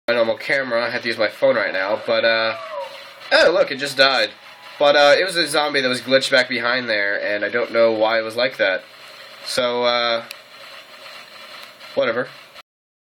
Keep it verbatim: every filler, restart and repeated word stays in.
my normal camera. I have to use my phone right now, but, uh... oh, look, it just died. But, uh, it was a zombie that was glitched back behind there, and I don't know why it was like that. So, uh... whatever.